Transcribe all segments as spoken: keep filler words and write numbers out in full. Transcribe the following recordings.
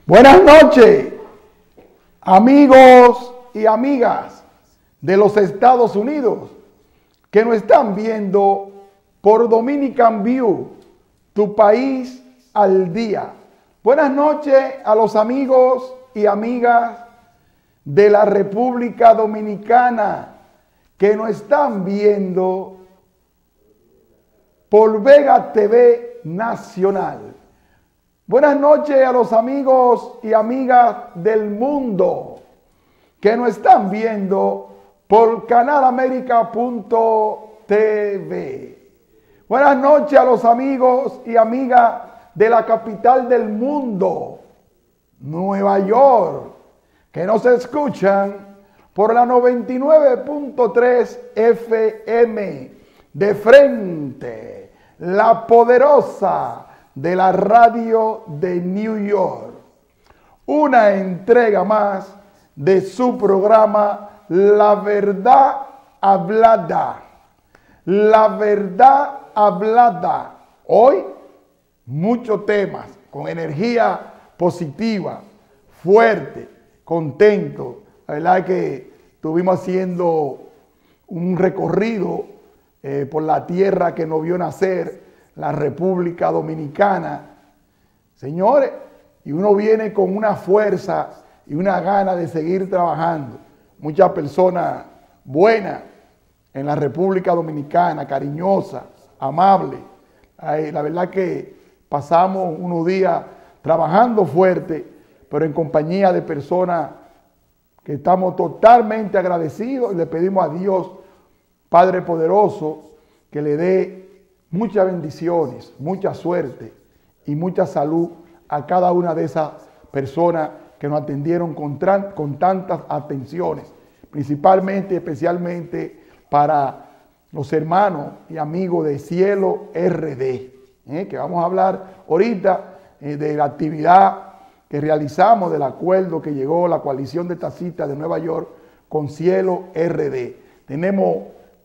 Buenas noches, amigos y amigas de los Estados Unidos que nos están viendo por Dominican View, tu país al día. Buenas noches a los amigos y amigas de la República Dominicana que nos están viendo por Vega T V Nacional. Buenas noches a los amigos y amigas del mundo que nos están viendo por canal américa punto t v. Buenas noches a los amigos y amigas de la capital del mundo, Nueva York, que nos escuchan por la noventa y nueve punto tres F M de frente, la poderosa de la radio de New York. Una entrega más de su programa La Verdad Hablada. La Verdad Hablada. Hoy, muchos temas con energía positiva, fuerte, contento. La verdad que estuvimos haciendo un recorrido eh, por la tierra que nos vio nacer, la República Dominicana. Señores, y uno viene con una fuerza y una gana de seguir trabajando. Muchas personas buenas en la República Dominicana, cariñosas, amables. Ay, la verdad que pasamos unos días trabajando fuerte, pero en compañía de personas que estamos totalmente agradecidos y le pedimos a Dios, Padre Poderoso, que le dé muchas bendiciones, mucha suerte y mucha salud a cada una de esas personas que nos atendieron con, con tantas atenciones, principalmente, especialmente para los hermanos y amigos de Cielo R D, ¿eh? que vamos a hablar ahorita eh, de la actividad que realizamos, del acuerdo que llegó la coalición de taxistas de Nueva York con Cielo R D. Tenemos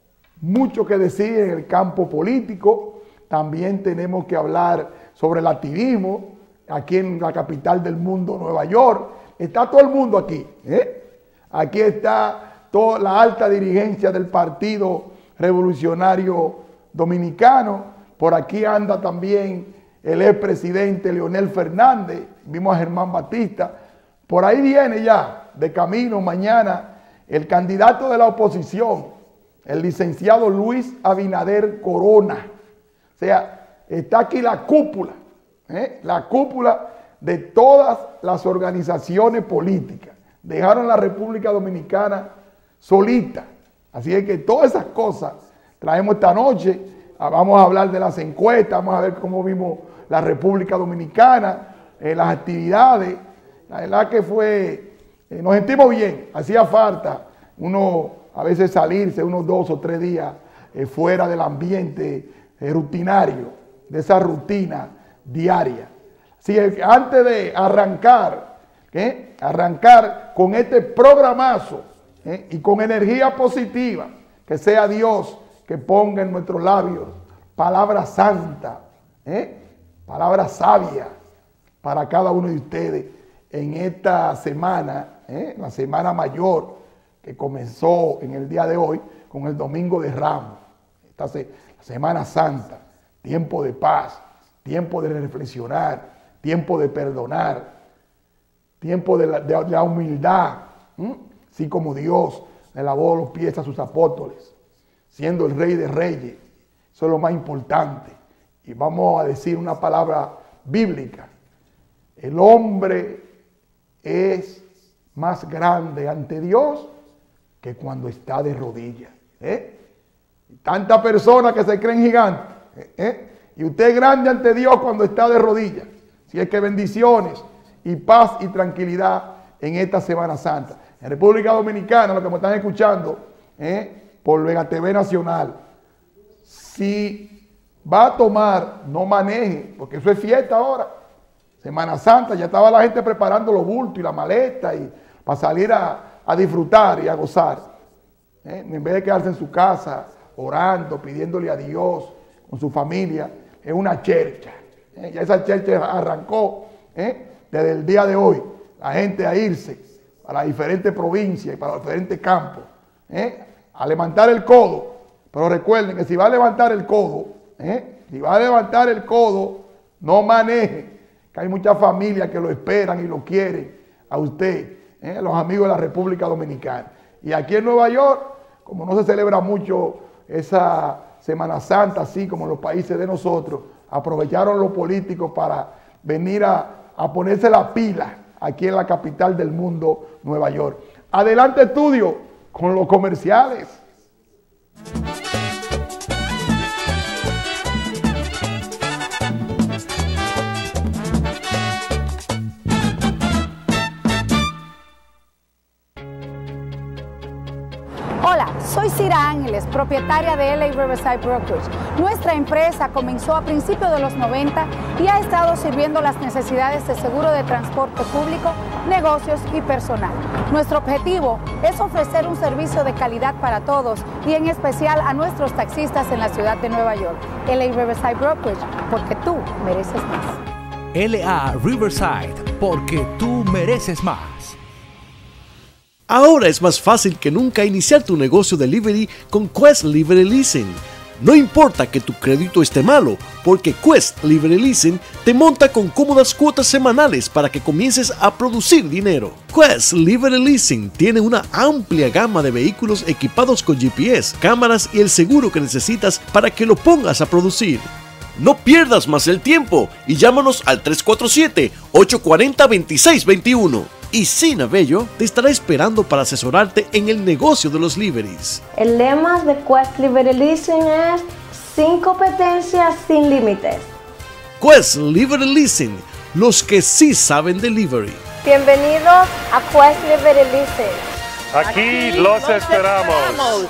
mucho que decir en el campo político. También tenemos que hablar sobre el activismo aquí en la capital del mundo, Nueva York. Está todo el mundo aquí. ¿eh? Aquí está toda la alta dirigencia del Partido Revolucionario Dominicano. Por aquí anda también el expresidente Leonel Fernández. Vimos a Germán Batista. Por ahí viene ya de camino mañana el candidato de la oposición, el licenciado Luis Abinader Corona. O sea, está aquí la cúpula, ¿eh? la cúpula de todas las organizaciones políticas. Dejaron la República Dominicana solita. Así es que todas esas cosas traemos esta noche. Vamos a hablar de las encuestas, vamos a ver cómo vimos la República Dominicana, eh, las actividades. La verdad que fue, eh, nos sentimos bien, hacía falta uno a veces salirse unos dos o tres días eh, fuera del ambiente eh, rutinario, de esa rutina diaria. Así que antes de arrancar, ¿eh? arrancar con este programazo ¿eh? y con energía positiva, que sea Dios que ponga en nuestros labios palabra santa, ¿eh? palabra sabia para cada uno de ustedes en esta semana, ¿eh? la semana mayor, que comenzó en el día de hoy con el Domingo de Ramos, esta se, Semana Santa, tiempo de paz, tiempo de reflexionar, tiempo de perdonar, tiempo de la, de, de la humildad, ¿m? así como Dios le lavó los pies a sus apóstoles, siendo el Rey de Reyes. Eso es lo más importante. Y vamos a decir una palabra bíblica. El hombre es más grande ante Dios que cuando está de rodillas. ¿eh? Tantas personas que se creen gigantes. ¿eh? Y usted es grande ante Dios cuando está de rodillas. Así es que bendiciones y paz y tranquilidad en esta Semana Santa. En República Dominicana, los que me están escuchando, ¿eh? por Vega T V Nacional, si va a tomar, no maneje, porque eso es fiesta ahora. Semana Santa, ya estaba la gente preparando los bultos y la maleta y para salir a a disfrutar y a gozar, ¿eh? en vez de quedarse en su casa orando, pidiéndole a Dios con su familia, es una chercha, ¿eh? ya esa chercha arrancó, ¿eh? desde el día de hoy, la gente a irse a las diferentes provincias y para los diferentes campos, ¿eh? a levantar el codo. Pero recuerden que si va a levantar el codo, ¿eh? si va a levantar el codo, no maneje, que hay muchas familias que lo esperan y lo quieren a usted, ¿eh? los amigos de la República Dominicana. Y aquí en Nueva York, como no se celebra mucho esa Semana Santa, así como en los países de nosotros, aprovecharon los políticos para venir a, a ponerse la pila aquí en la capital del mundo, Nueva York. Adelante, estudio, con los comerciales. Hola, soy Cira Ángeles, propietaria de L A Riverside Brokerage. Nuestra empresa comenzó a principios de los noventa y ha estado sirviendo las necesidades de seguro de transporte público, negocios y personal. Nuestro objetivo es ofrecer un servicio de calidad para todos y en especial a nuestros taxistas en la ciudad de Nueva York. L A Riverside Brokerage, porque tú mereces más. L A Riverside, porque tú mereces más. Ahora es más fácil que nunca iniciar tu negocio delivery con Quest Livery Leasing. No importa que tu crédito esté malo, porque Quest Livery Leasing te monta con cómodas cuotas semanales para que comiences a producir dinero. Quest Livery Leasing tiene una amplia gama de vehículos equipados con G P S, cámaras y el seguro que necesitas para que lo pongas a producir. No pierdas más el tiempo y llámanos al tres cuatro siete, ocho cuatro cero, dos seis dos uno. Y Sina Bello te estará esperando para asesorarte en el negocio de los liveries. El lema de Quest Livery Leasing es sin competencias, sin límites. Quest Livery Leasing, los que sí saben de livery. Bienvenidos a Quest Livery Leasing. Aquí, Aquí los, los esperamos. esperamos.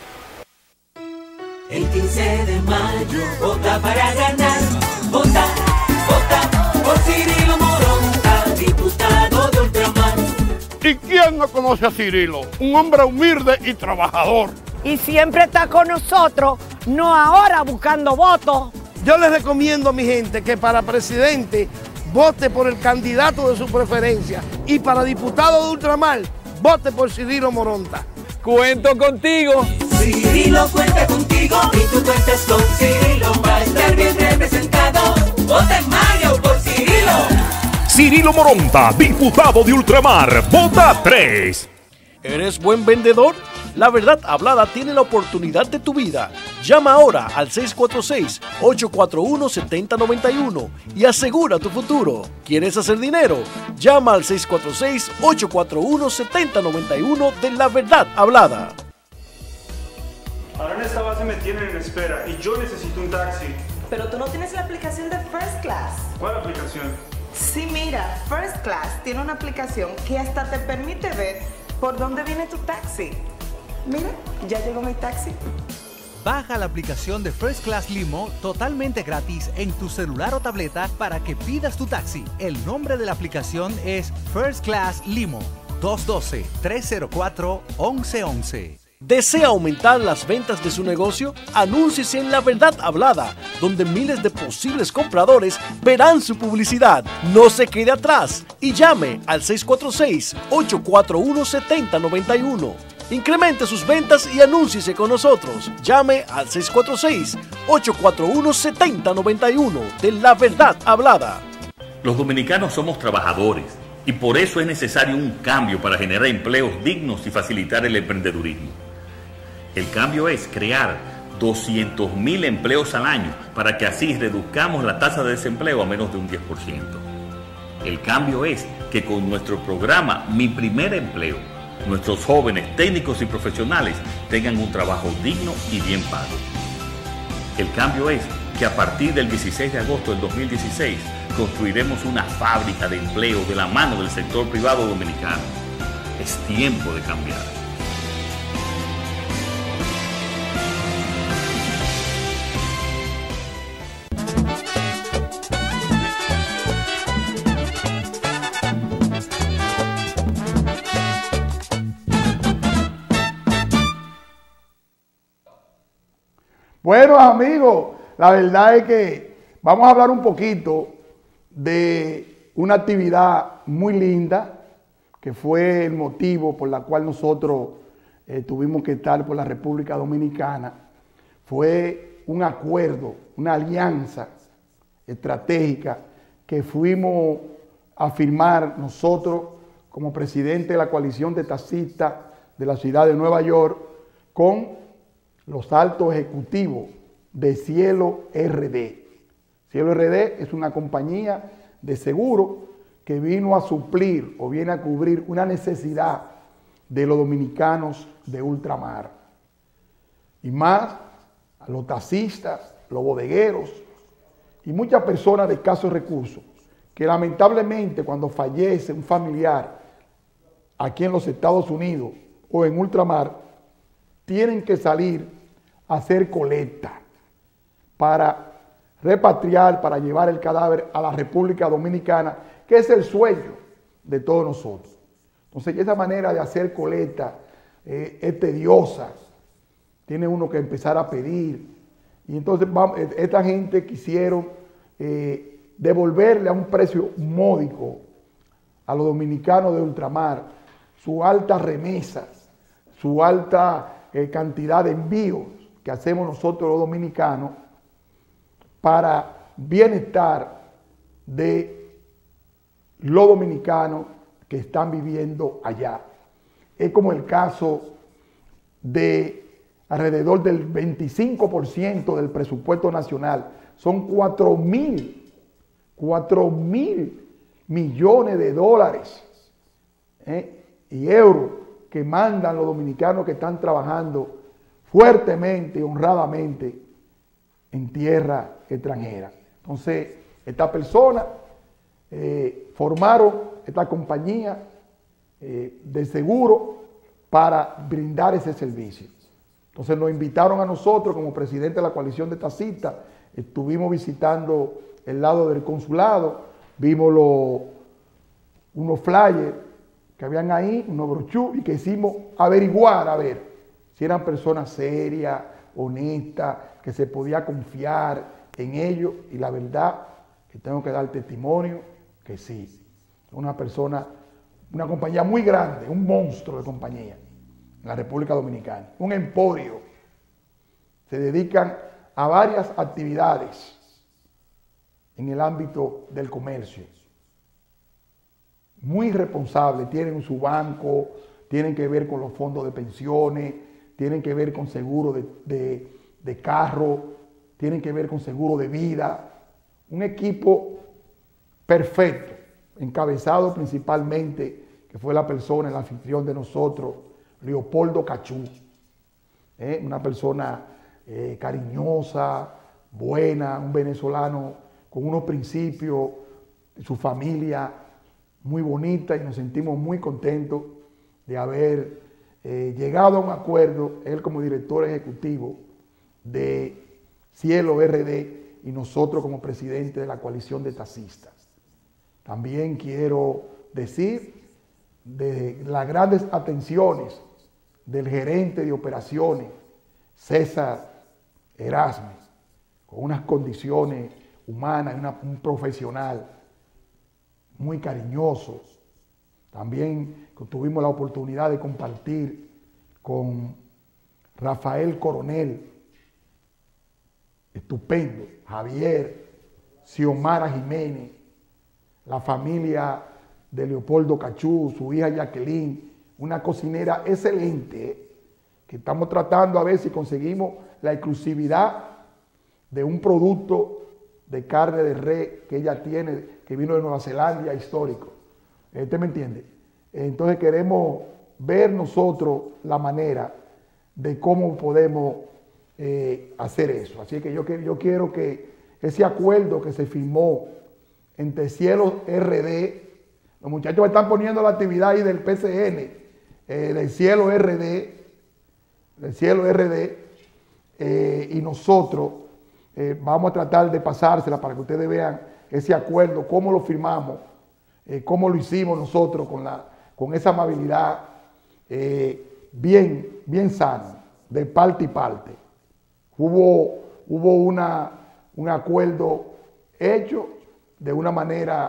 El quince de mayo, vota para ganar. Vota, vota por Cirilo Moronta, diputado de Ultramar. ¿Y quién no conoce a Cirilo? Un hombre humilde y trabajador. Y siempre está con nosotros, no ahora buscando votos. Yo les recomiendo a mi gente que para presidente vote por el candidato de su preferencia y para diputado de Ultramar vote por Cirilo Moronta. Cuento contigo. Cirilo cuenta contigo y tú cuentas con Cirilo. Va a estar bien representado. Vota en mayo por Cirilo. Cirilo Moronta, diputado de Ultramar, vota tres. ¿Eres buen vendedor? La Verdad Hablada tiene la oportunidad de tu vida. Llama ahora al seis cuatro seis, ocho cuatro uno, siete cero nueve uno y asegura tu futuro. ¿Quieres hacer dinero? Llama al seis cuatro seis, ocho cuatro uno, siete cero nueve uno de La Verdad Hablada. Ahora en esta base me tienen en espera y yo necesito un taxi. Pero tú no tienes la aplicación de First Class. ¿Cuál aplicación? Sí, mira, First Class tiene una aplicación que hasta te permite ver por dónde viene tu taxi. Mira, ya llegó mi taxi. Baja la aplicación de First Class Limo totalmente gratis en tu celular o tableta para que pidas tu taxi. El nombre de la aplicación es First Class Limo. dos uno dos, tres cero cuatro, once once. ¿Desea aumentar las ventas de su negocio? Anúnciese en La Verdad Hablada, donde miles de posibles compradores verán su publicidad. No se quede atrás y llame al seis cuatro seis, ocho cuatro uno, siete cero nueve uno. Incremente sus ventas y anúnciese con nosotros. Llame al seis cuatro seis, ocho cuatro uno, siete cero nueve uno de La Verdad Hablada. Los dominicanos somos trabajadores y por eso es necesario un cambio para generar empleos dignos y facilitar el emprendedurismo. El cambio es crear doscientos mil empleos al año para que así reduzcamos la tasa de desempleo a menos de un diez por ciento. El cambio es que con nuestro programa Mi Primer Empleo, nuestros jóvenes técnicos y profesionales tengan un trabajo digno y bien pago. El cambio es que a partir del dieciséis de agosto del dos mil dieciséis construiremos una fábrica de empleo de la mano del sector privado dominicano. Es tiempo de cambiar. Bueno, amigos, la verdad es que vamos a hablar un poquito de una actividad muy linda, que fue el motivo por la cual nosotros eh, tuvimos que estar por la República Dominicana. Fue un acuerdo, una alianza estratégica que fuimos a firmar nosotros como presidente de la coalición de taxistas de la ciudad de Nueva York con los altos ejecutivos de Cielo R D. Cielo R D es una compañía de seguro que vino a suplir o viene a cubrir una necesidad de los dominicanos de ultramar. Y más a los taxistas, los bodegueros y muchas personas de escasos recursos que lamentablemente cuando fallece un familiar aquí en los Estados Unidos o en ultramar, tienen que salir a hacer colecta para repatriar, para llevar el cadáver a la República Dominicana, que es el sueño de todos nosotros. Entonces, esa manera de hacer colecta eh, es tediosa. Tiene uno que empezar a pedir. Y entonces vamos, esta gente quisieron eh, devolverle a un precio módico a los dominicanos de ultramar su alta remesas, su alta eh, cantidad de envíos que hacemos nosotros los dominicanos para bienestar de los dominicanos que están viviendo allá. Es como el caso de alrededor del veinticinco por ciento del presupuesto nacional. Son cuatro mil, cuatro mil millones de dólares ¿eh? y euros que mandan los dominicanos que están trabajando fuertemente y honradamente en tierra extranjera. Entonces, estas personas eh, formaron esta compañía eh, de seguro para brindar ese servicio. Entonces nos invitaron a nosotros como presidente de la coalición de taxistas, estuvimos visitando el lado del consulado, vimos los, unos flyers que habían ahí, unos brochures, y que hicimos averiguar, a ver, si eran personas serias, honestas, que se podía confiar en ellos, y la verdad que tengo que dar testimonio que sí, una persona, una compañía muy grande, un monstruo de compañía en la República Dominicana, un emporio. Se dedican a varias actividades en el ámbito del comercio. Muy responsable, tienen su banco, tienen que ver con los fondos de pensiones, tienen que ver con seguro de, de, de carro, tienen que ver con seguro de vida. Un equipo perfecto, encabezado principalmente, que fue la persona, el anfitrión de nosotros, Leopoldo Cachú, ¿eh? una persona eh, cariñosa, buena, un venezolano con unos principios, su familia muy bonita, y nos sentimos muy contentos de haber eh, llegado a un acuerdo, él como director ejecutivo de Cielo R D y nosotros como presidente de la coalición de taxistas. También quiero decir de las grandes atenciones del gerente de operaciones, César Erasme, con unas condiciones humanas, una, un profesional muy cariñoso. También tuvimos la oportunidad de compartir con Rafael Coronel, estupendo, Javier, Xiomara Jiménez, la familia de Leopoldo Cachú, su hija Jacqueline, una cocinera excelente, ¿eh? que estamos tratando a ver si conseguimos la exclusividad de un producto de carne de res que ella tiene, que vino de Nueva Zelanda, histórico. ¿Usted me entiende? Entonces queremos ver nosotros la manera de cómo podemos eh, hacer eso. Así que yo, yo quiero que ese acuerdo que se firmó entre Cielo R D, los muchachos están poniendo la actividad ahí del P C N, eh, del Cielo R D, del Cielo R D, eh, y nosotros eh, vamos a tratar de pasársela para que ustedes vean ese acuerdo, cómo lo firmamos, eh, cómo lo hicimos nosotros con, la, con esa amabilidad eh, bien, bien sana, de parte y parte. Hubo, hubo una, un acuerdo hecho de una manera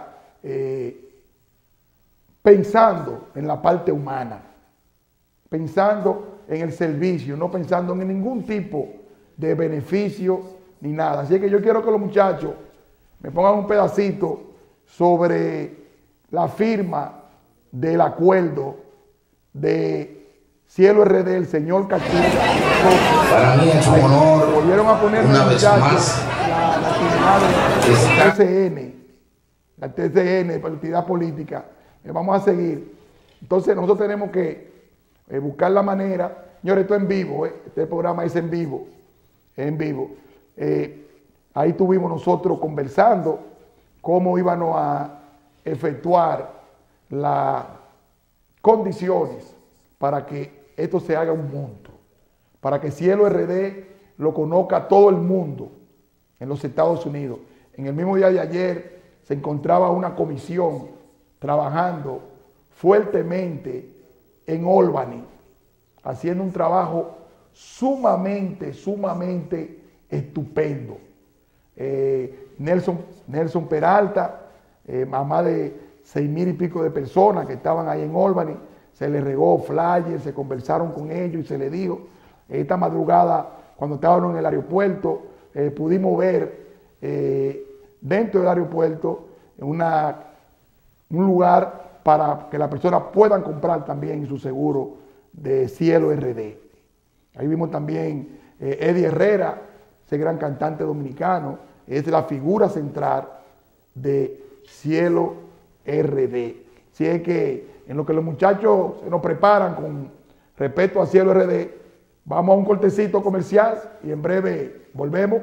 eh, pensando en la parte humana, pensando en el servicio, no pensando en ningún tipo de beneficio ni nada. Así que yo quiero que los muchachos me pongan un pedacito sobre la firma del acuerdo de Cielo R D, el señor Cachilla. Para mí es un honor, volvieron a poner una vez más, la, la actividad del T C N, la T C N, Partida Política. Eh, vamos a seguir. Entonces nosotros tenemos que eh, buscar la manera. Señores, esto es en vivo, eh, este programa es en vivo, es en vivo. Eh, ahí estuvimos nosotros conversando cómo íbamos a efectuar las condiciones para que esto se haga un monto, para que Cielo R D lo conozca todo el mundo en los Estados Unidos. En el mismo día de ayer se encontraba una comisión trabajando fuertemente en Albany, haciendo un trabajo sumamente, sumamente estupendo. Eh, Nelson, Nelson Peralta, eh, mamá de seis mil y pico de personas que estaban ahí en Albany, se le regó flyers, se conversaron con ellos y se le dijo. Esta madrugada, cuando estábamos en el aeropuerto, eh, pudimos ver eh, dentro del aeropuerto una, un lugar para que las personas puedan comprar también su seguro de Cielo R D. Ahí vimos también eh, Eddie Herrera, ese gran cantante dominicano, es la figura central de Cielo R D. Así es que en lo que los muchachos se nos preparan con respecto a Cielo R D, vamos a un cortecito comercial y en breve volvemos.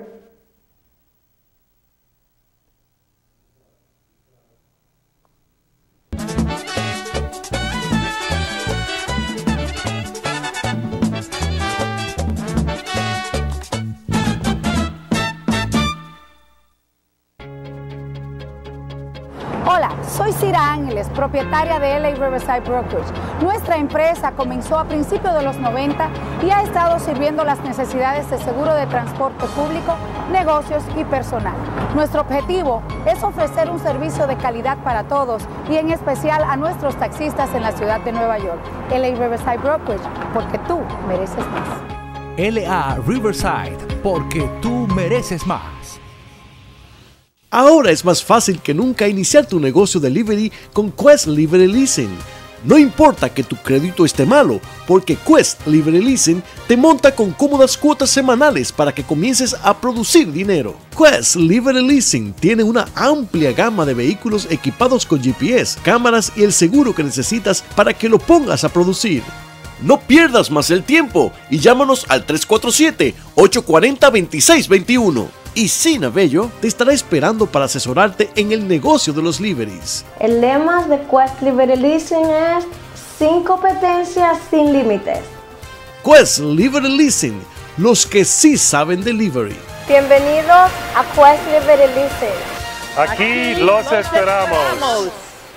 Hola, soy Cira Ángeles, propietaria de L A Riverside Brokerage. Nuestra empresa comenzó a principios de los noventa y ha estado sirviendo las necesidades de seguro de transporte público, negocios y personal. Nuestro objetivo es ofrecer un servicio de calidad para todos y en especial a nuestros taxistas en la ciudad de Nueva York. L A Riverside Brokerage, porque tú mereces más. L A Riverside, porque tú mereces más. Ahora es más fácil que nunca iniciar tu negocio delivery con Quest Livery Leasing. No importa que tu crédito esté malo, porque Quest Livery Leasing te monta con cómodas cuotas semanales para que comiences a producir dinero. Quest Livery Leasing tiene una amplia gama de vehículos equipados con G P S, cámaras y el seguro que necesitas para que lo pongas a producir. No pierdas más el tiempo y llámanos al tres cuatro siete, ocho cuatro cero, dos seis dos uno. Y Sina Bello te estará esperando para asesorarte en el negocio de los liveries. El lema de Quest Livery Leasing es sin competencias, sin límites. Quest Livery Leasing, los que sí saben de livery. Bienvenidos a Quest Livery Leasing. Aquí, Aquí los, los esperamos. esperamos.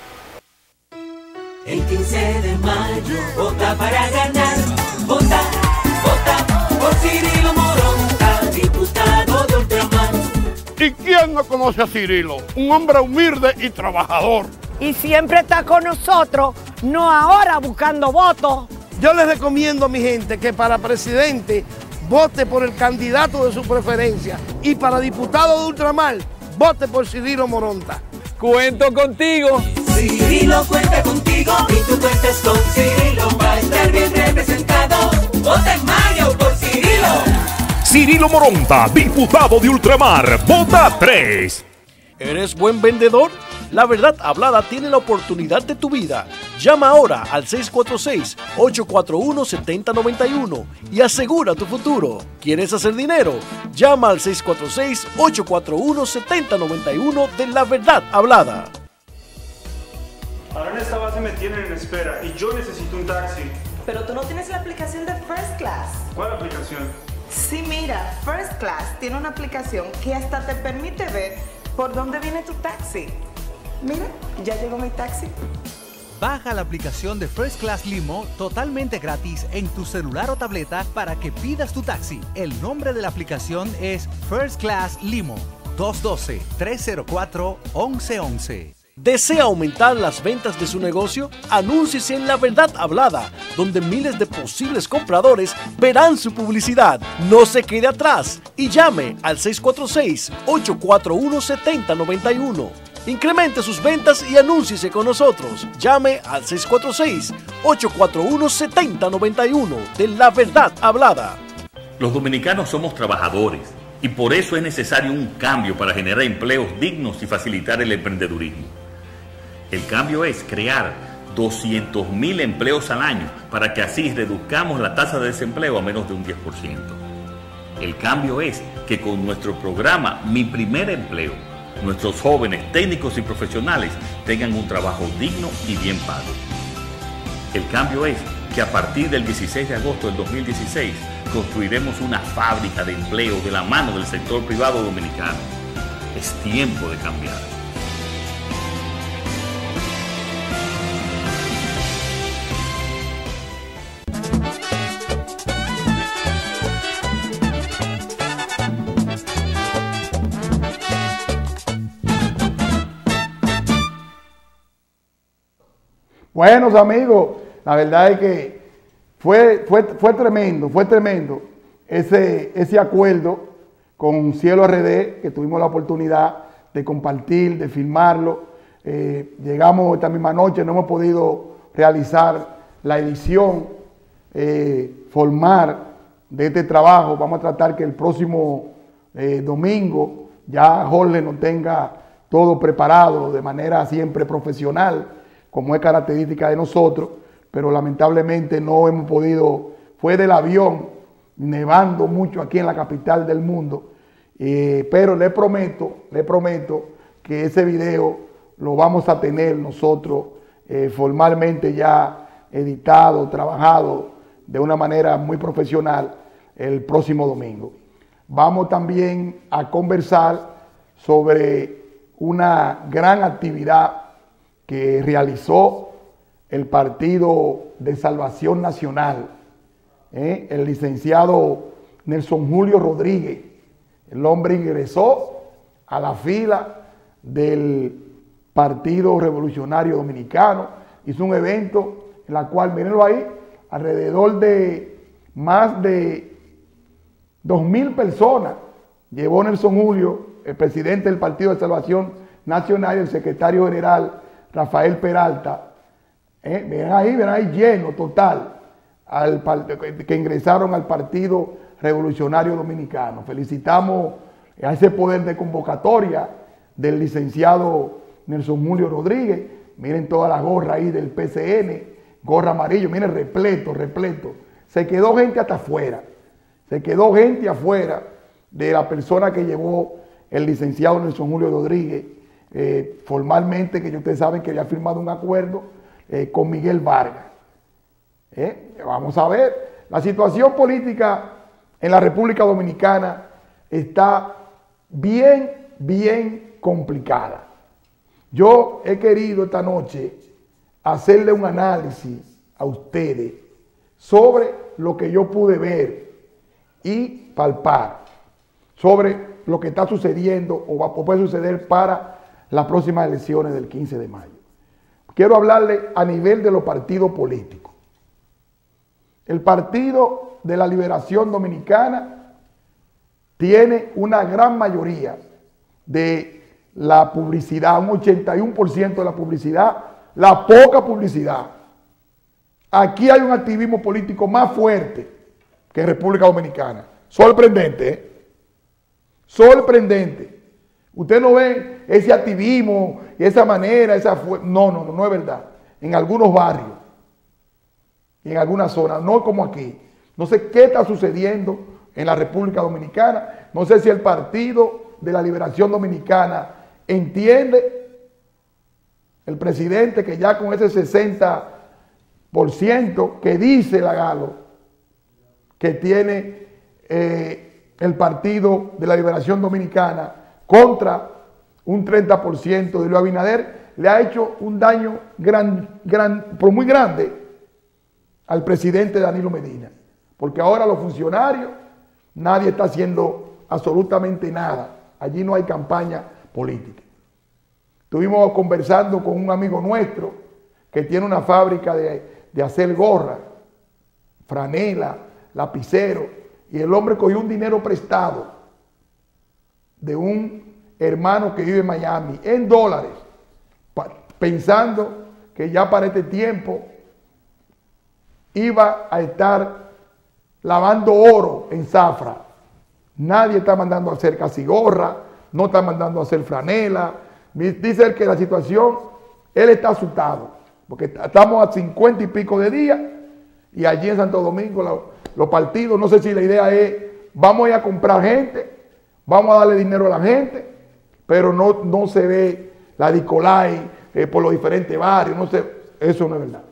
El quince de mayo, vota para ganar. Vota, vota por Cirilo Moronta, diputado de Ultramar. ¿Y quién no conoce a Cirilo? Un hombre humilde y trabajador. Y siempre está con nosotros, no ahora buscando votos. Yo les recomiendo a mi gente que para presidente vote por el candidato de su preferencia y para diputado de Ultramar vote por Cirilo Moronta. Cuento contigo. Cirilo cuenta contigo y tú cuentas con Cirilo para estar bien representado. Vota en mayo por Cirilo. Cirilo Moronta, diputado de Ultramar, vota tres. ¿Eres buen vendedor? La Verdad Hablada tiene la oportunidad de tu vida. Llama ahora al seis cuatro seis, ocho cuatro uno, siete cero nueve uno y asegura tu futuro. ¿Quieres hacer dinero? Llama al seis cuatro seis, ocho cuatro uno, siete cero nueve uno de La Verdad Hablada. Ahora en esta base me tienen en espera y yo necesito un taxi. Pero tú no tienes la aplicación de First Class. ¿Cuál aplicación? Sí, mira, First Class tiene una aplicación que hasta te permite ver por dónde viene tu taxi. Mira, ya llegó mi taxi. Baja la aplicación de First Class Limo totalmente gratis en tu celular o tableta para que pidas tu taxi. El nombre de la aplicación es First Class Limo. dos uno dos, tres cero cuatro, once once. ¿Desea aumentar las ventas de su negocio? Anúnciese en La Verdad Hablada, donde miles de posibles compradores verán su publicidad. No se quede atrás y llame al seis cuatro seis, ocho cuatro uno, siete cero nueve uno. Incremente sus ventas y anúnciese con nosotros. Llame al seis cuatro seis, ocho cuatro uno, siete cero nueve uno de La Verdad Hablada. Los dominicanos somos trabajadores y por eso es necesario un cambio para generar empleos dignos y facilitar el emprendedurismo. El cambio es crear doscientos mil empleos al año para que así reduzcamos la tasa de desempleo a menos de un diez por ciento. El cambio es que con nuestro programa Mi Primer Empleo, nuestros jóvenes técnicos y profesionales tengan un trabajo digno y bien pago. El cambio es que a partir del dieciséis de agosto del dos mil dieciséis construiremos una fábrica de empleo de la mano del sector privado dominicano. Es tiempo de cambiar. Buenos amigos, la verdad es que fue, fue, fue tremendo, fue tremendo ese, ese acuerdo con Cielo R D, que tuvimos la oportunidad de compartir, de filmarlo. Eh, llegamos esta misma noche, no hemos podido realizar la edición eh, formal de este trabajo. Vamos a tratar que el próximo eh, domingo ya Jorge nos tenga todo preparado de manera siempre profesional, como es característica de nosotros, pero lamentablemente no hemos podido, fue del avión, nevando mucho aquí en la capital del mundo, eh, pero le prometo, le prometo que ese video lo vamos a tener nosotros eh, formalmente ya editado, trabajado de una manera muy profesional el próximo domingo. Vamos también a conversar sobre una gran actividad que realizó el Partido de Salvación Nacional, ¿eh? el licenciado Nelson Julio Rodríguez. El hombre ingresó a la fila del Partido Revolucionario Dominicano, hizo un evento en la cual, mírenlo ahí, alrededor de más de dos mil personas llevó Nelson Julio, el presidente del Partido de Salvación Nacional, y el secretario general Rafael Peralta. Eh, ven ahí, ven ahí lleno total al, que ingresaron al Partido Revolucionario Dominicano. Felicitamos a ese poder de convocatoria del licenciado Nelson Julio Rodríguez. Miren toda la gorra ahí del P C N, gorra amarillo, miren, repleto, repleto. Se quedó gente hasta afuera, se quedó gente afuera de la persona que llevó el licenciado Nelson Julio Rodríguez, eh, formalmente, que ustedes saben que había firmado un acuerdo eh, con Miguel Vargas. Eh, vamos a ver, la situación política en la República Dominicana está bien, bien complicada. Yo he querido esta noche hacerle un análisis a ustedes sobre lo que yo pude ver y palpar, sobre lo que está sucediendo o va a poder suceder para las próximas elecciones del quince de mayo. Quiero hablarle a nivel de los partidos políticos. El Partido de la Liberación Dominicana tiene una gran mayoría de la publicidad, un ochenta y uno por ciento de la publicidad, la poca publicidad. Aquí hay un activismo político más fuerte que en República Dominicana. Sorprendente, ¿eh? Sorprendente. Usted no ve ese activismo y esa manera, esa fuerza. No, no, no, no es verdad. En algunos barrios y en algunas zonas, no como aquí. No sé qué está sucediendo en la República Dominicana. No sé si el Partido de la Liberación Dominicana entiende, el presidente, que ya con ese sesenta por ciento que dice la Galo que tiene eh, el Partido de la Liberación Dominicana contra un treinta por ciento de Luis Abinader, le ha hecho un daño gran, gran, pero muy grande al presidente Danilo Medina. Porque ahora los funcionarios, nadie está haciendo absolutamente nada. Allí no hay campaña política. Estuvimos conversando con un amigo nuestro que tiene una fábrica de, de hacer gorra, franela, lapicero, y el hombre cogió un dinero prestado de un hermano que vive en Miami, en dólares, pensando que ya para este tiempo iba a estar lavando oro en zafra. Nadie está mandando a hacer casi gorra, no está mandando a hacer franela. Dice él que la situación, él está asustado, porque estamos a cincuenta y pico de días y allí en Santo Domingo los, los partidos, no sé si la idea es, vamos a ir a comprar gente, vamos a darle dinero a la gente, pero no, no se ve la Nicolai eh, por los diferentes barrios, no sé, eso no es verdad.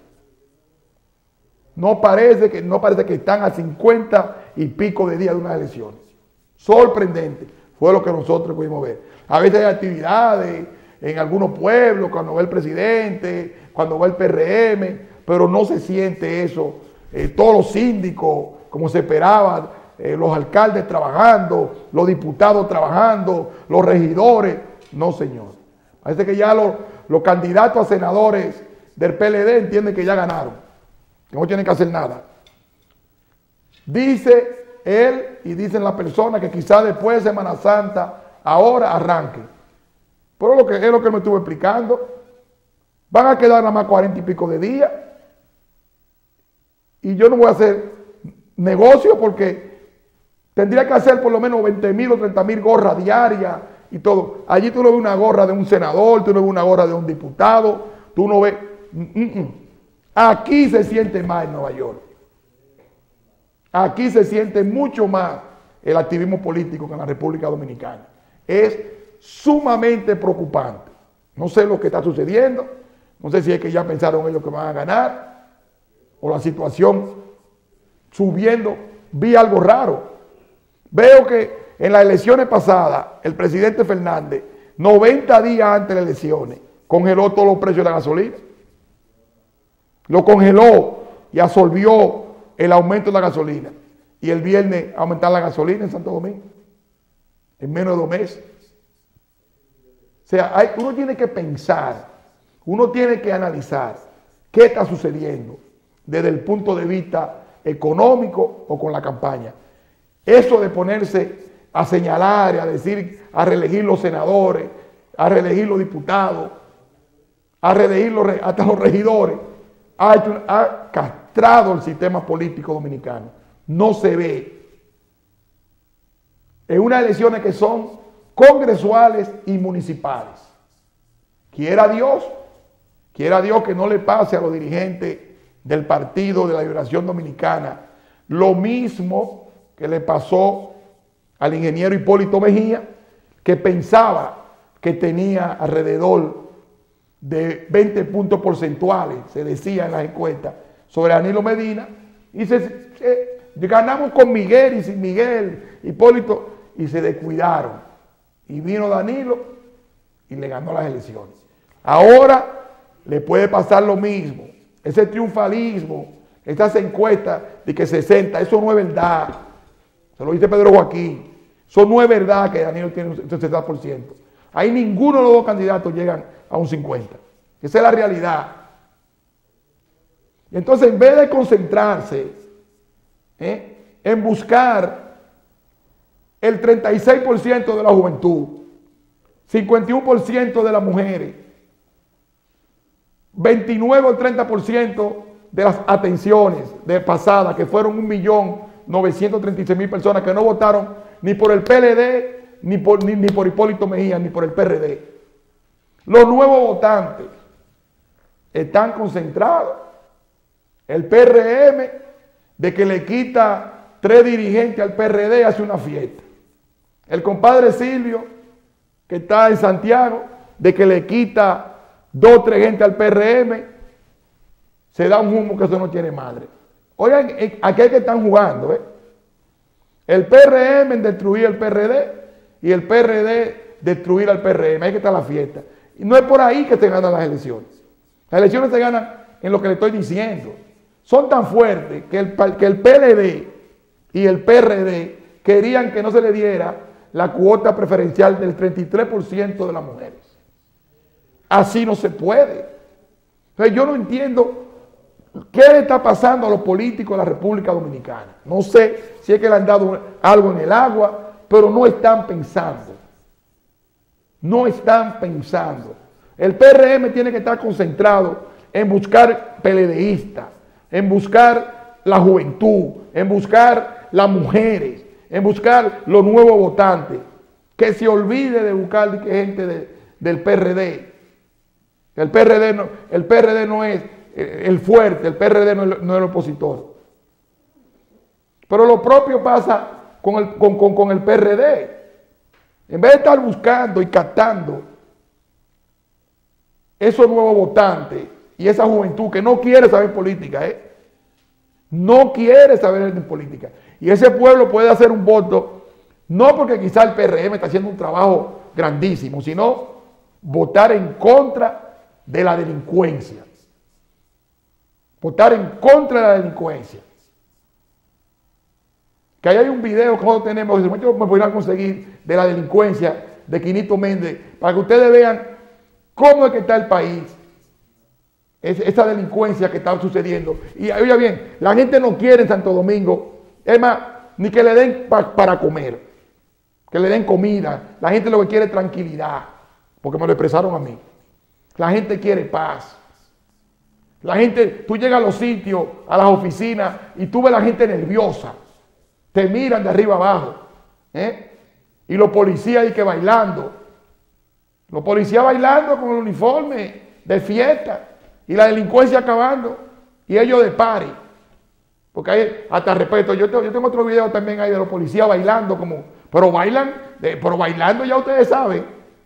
No parece que, no parece que están a cincuenta y pico de días de unas elecciones. Sorprendente, fue lo que nosotros pudimos ver. A veces hay actividades en algunos pueblos, cuando va el presidente, cuando va el P R M, pero no se siente eso. Eh, todos los síndicos, como se esperaba, eh, los alcaldes trabajando, los diputados trabajando, los regidores. No, señor. Parece que ya los, los candidatos a senadores del P L D entienden que ya ganaron, que no tienen que hacer nada. Dice él y dicen las personas que quizás después de Semana Santa, ahora arranque. Pero lo que es lo que él me estuvo explicando. Van a quedar nada más cuarenta y pico de días. Y yo no voy a hacer negocio porque tendría que hacer por lo menos veinte mil o treinta mil gorras diarias y todo. Allí tú no ves una gorra de un senador, tú no ves una gorra de un diputado, tú no ves... Mm, mm. Aquí se siente más en Nueva York. Aquí se siente mucho más el activismo político que en la República Dominicana. Es sumamente preocupante. No sé lo que está sucediendo, no sé si es que ya pensaron ellos que van a ganar, o la situación subiendo. Vi algo raro. Veo que en las elecciones pasadas, el presidente Fernández, noventa días antes de las elecciones, congeló todos los precios de la gasolina. Lo congeló y absorbió el aumento de la gasolina. Y el viernes aumentar la gasolina en Santo Domingo. En menos de dos meses. O sea, hay, uno tiene que pensar, uno tiene que analizar qué está sucediendo desde el punto de vista económico o con la campaña. Eso de ponerse a señalar, a decir, a reelegir los senadores, a reelegir los diputados, a reelegir los, hasta los regidores, ha, hecho, ha castrado el sistema político dominicano. No se ve. En unas elecciones que son congresuales y municipales. Quiera Dios, quiera Dios que no le pase a los dirigentes del Partido de la Liberación Dominicana lo mismo que le pasó al ingeniero Hipólito Mejía, que pensaba que tenía alrededor de veinte puntos porcentuales, se decía en las encuestas, sobre Danilo Medina, y se, se, ganamos con Miguel y sin Miguel, Hipólito, y se descuidaron. Y vino Danilo y le ganó las elecciones. Ahora le puede pasar lo mismo. Ese triunfalismo, estas encuestas de que sesenta, eso no es verdad. Se lo dice Pedro Joaquín. Eso no es verdad que Danilo tiene un sesenta por ciento. Ahí ninguno de los dos candidatos llegan a un cincuenta por ciento. Esa es la realidad. Y entonces, en vez de concentrarse ¿eh? en buscar el treinta y seis por ciento de la juventud, cincuenta y uno por ciento de las mujeres, veintinueve o treinta por ciento de las atenciones de pasada, que fueron un millón novecientos treinta y seis mil personas que no votaron ni por el P L D, ni por, ni, ni por Hipólito Mejía, ni por el P R D. Los nuevos votantes están concentrados. El P R M, de que le quita tres dirigentes al P R D, hace una fiesta. El compadre Silvio, que está en Santiago, de que le quita dos o tres gente al P R M, se da un humo que eso no tiene madre. Oigan, aquí hay que están jugando, ¿eh? El P R M en destruir el P R D y el P R D destruir al P R M. Ahí que está la fiesta. Y no es por ahí que se ganan las elecciones. Las elecciones se ganan en lo que le estoy diciendo. Son tan fuertes que el, que el P L D y el P R D querían que no se le diera la cuota preferencial del treinta y tres por ciento de las mujeres. Así no se puede. Entonces yo no entiendo qué le está pasando a los políticos de la República Dominicana. No sé si es que le han dado algo en el agua, pero no están pensando. No están pensando. El P R M tiene que estar concentrado en buscar peledeístas, en buscar la juventud, en buscar las mujeres, en buscar los nuevos votantes. Que se olvide de buscar gente de, del P R D. El P R D no, el P R D no es el fuerte, el P R D no es, no es el opositor. Pero lo propio pasa con el, con, con, con el P R D. En vez de estar buscando y captando esos nuevos votantes y esa juventud que no quiere saber política, ¿eh? no quiere saber de política. Y ese pueblo puede hacer un voto, no porque quizá el P R M está haciendo un trabajo grandísimo, sino votar en contra de la delincuencia. Votar en contra de la delincuencia. Que ahí hay un video que nosotros tenemos, que me voy a conseguir, de la delincuencia de Quinito Méndez, para que ustedes vean cómo es que está el país. Es, esa delincuencia que está sucediendo. Y oiga bien, la gente no quiere en Santo Domingo, es más, ni que le den pa, para comer, que le den comida. La gente lo que quiere es tranquilidad, porque me lo expresaron a mí. La gente quiere paz. La gente, tú llegas a los sitios, a las oficinas, y tú ves a la gente nerviosa. Te miran de arriba abajo. ¿eh? Y los policías ahí que bailando. Los policías bailando con el uniforme de fiesta. Y la delincuencia acabando. Y ellos de party. Porque hay hasta respeto. Yo tengo, yo tengo otro video también ahí de los policías bailando. como Pero bailan, de, pero bailando ya ustedes saben.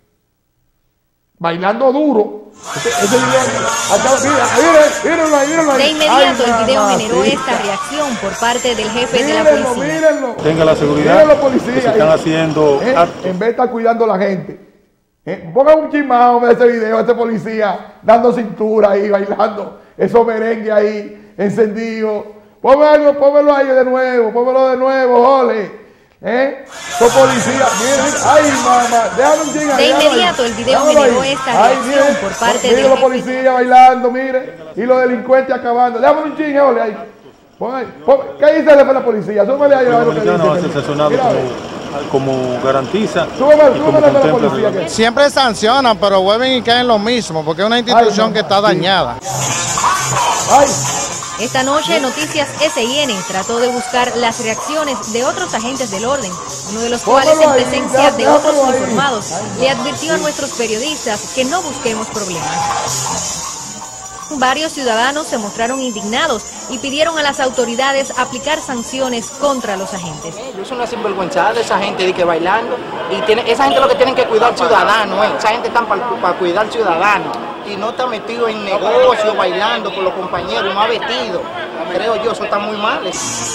Bailando duro. Ese, ese video, acá, mira, mira, mírenlo ahí, mírenlo ahí. De inmediato Ay, el video mamá, generó sí. esta reacción por parte del jefe mírenlo, de la policía. Mírenlo. Tenga la seguridad. Mírenlo, policía, que se están ahí. haciendo ¿Eh? actos. En vez de estar cuidando a la gente. ¿eh? Pongan un chismado de ese video, ese policía dando cintura ahí, bailando. Esos merengue ahí, encendidos. Pónganlo, pónganlo ahí de nuevo, pónganlo de nuevo, jole. ¿Eh? Son policías, miren, ay mamá, déjame un chingo. De inmediato el video generó esta reacción por parte de los del policías bailando, mire, y los delincuentes acabando. Déjame un chingo, ole ahí. Pon ahí, pon, ¿qué dice el jefe de la policía? Súmale ahí a ver lo que dice. Va a ser sancionado como, como garantiza súmale, y como súmale a la contempla policía. el Que... Siempre sancionan, pero vuelven y caen lo mismo, porque es una institución ay, que está dañada. Ay. Esta noche Noticias S I N trató de buscar las reacciones de otros agentes del orden, uno de los cuales en presencia de otros uniformados le advirtió a nuestros periodistas que no busquemos problemas. Varios ciudadanos se mostraron indignados y pidieron a las autoridades aplicar sanciones contra los agentes. Es una sinvergüenza de esa gente de que bailando y tiene, esa gente lo que tienen que cuidar al ciudadano, ¿eh? Esa gente está para pa cuidar al ciudadano y no está metido en negocio bailando con los compañeros, más vestido. Creo yo, eso está muy mal. ¿eh?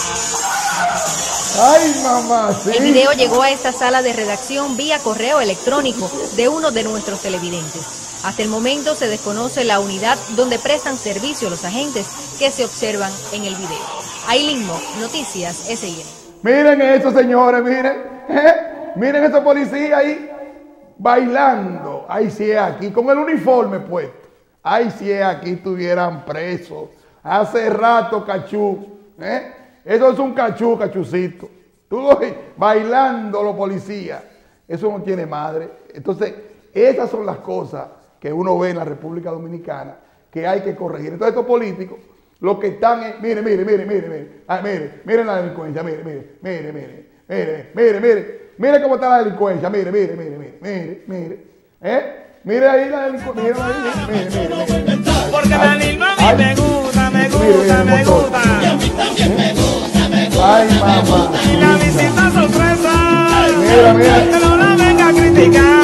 Ay, mamá, sí. El video llegó a esta sala de redacción vía correo electrónico de uno de nuestros televidentes. Hasta el momento se desconoce la unidad donde prestan servicio los agentes que se observan en el video. Ailín Mock, Noticias S I N. Miren eso, señores, miren. ¿eh? Miren esos policías ahí bailando. Ay, si es aquí, con el uniforme puesto. Ay, si es aquí, estuvieran presos. Hace rato, cachú. ¿eh? Eso es un cachú, cachucito. Tú bailando los policías. Eso no tiene madre. Entonces, esas son las cosas que uno ve en la República Dominicana que hay que corregir. Entonces estos políticos, lo que están es, mire, mire, mire, mire, mire, ah, mire, mire la delincuencia, mire, mire, mire, mire, mire, mire, mire, mire cómo está la delincuencia, mire, mire, mire, mire, mire, mire, ¿eh? Mire ahí la delincuencia, mire ahí, mire, mire, mire. Porque la Lilma a mí me gusta, me gusta, me gusta. Y a mí también me gusta, me gusta. Ay, mamá. Y la visita sorpresa, mira, mira. que no la venga a criticar.